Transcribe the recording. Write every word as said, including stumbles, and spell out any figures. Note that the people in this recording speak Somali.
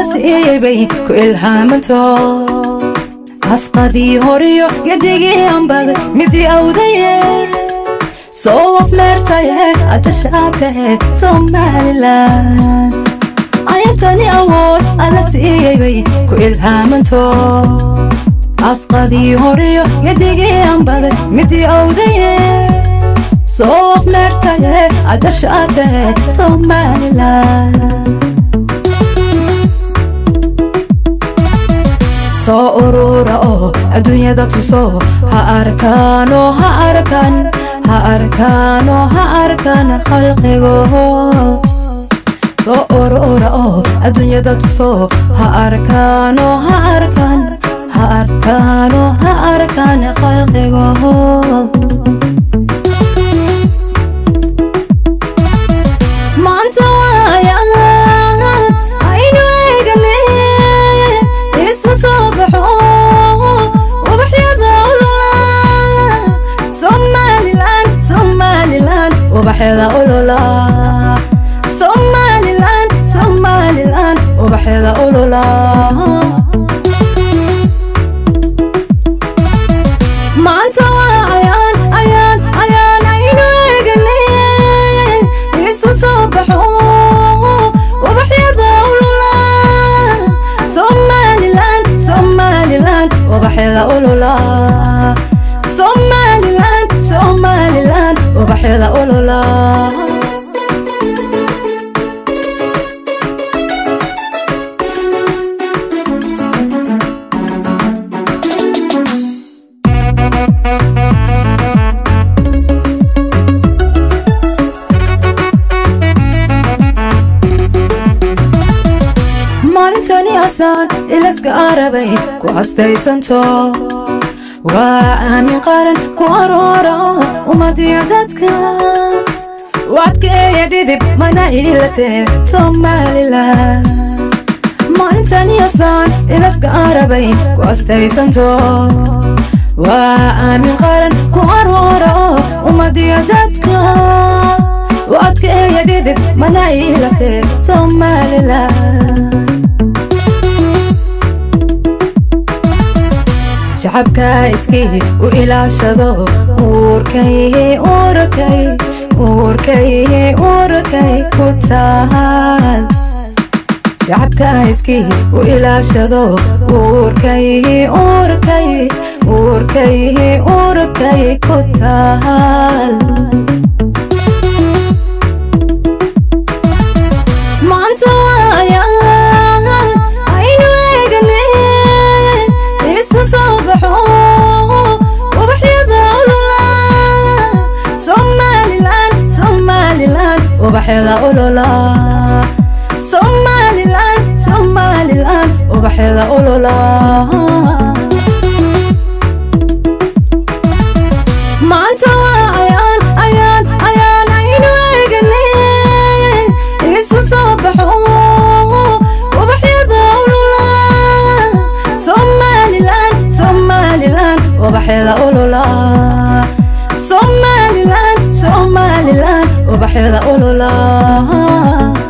siiyay ku ilhaamanto asqadii horiyo yadigii ambad midi awdaye soo afmeertaye ajashaataye Somaliland ayantani awood ala siiyay ku ilhaamanto asqadii horiyo yadigii ambad midi awdaye soo afmeertaye ajashaataye Somaliland soo urura oo adduunyada tuso ha arkaano ha arkaan ha arkaano ha arkaan khalqigo soo urura oo adduunyada tuso ha arkaano ha arkaan ha arkaano ha arkaan khalqigo وبحيدا أولولا Somaliland Somaliland وبحيدا أولولا ما أنت وعيان عيان عيان عينو يقني يسو صبحو وبحيدا أولولا Somaliland Somaliland وبحيدا أولولا Somaliland Somaliland وبحيدا أولولا مالنتني أصلا إلاسك عربي كو عستيسانتو وآمن قارن كوارورا وما ديعتك وعدك يديدب ما نايلته Somaliland ما ننتاني أصلا إلاسك عربي كواستيسانتو وآمن قارن كوارورا وما ديعتك وعدك يديدب ما نايلته Somaliland شعبك اسكي وإلى شذو أوركي أوركي أوركي أوركي كتال شعبك اسكي وإلى شذو أوركي أوركي أوركي أوركي كتال ما أنت ويا وبحيدا أولولا Somaliland Somaliland وبحيدا أولولا ما أنت وعيان عيان عيان عينو يقني يسو صبحو وبحيدا أولولا Somaliland Somaliland وبحيدا أولولا Somaliland Somaliland وبحيدا أولولا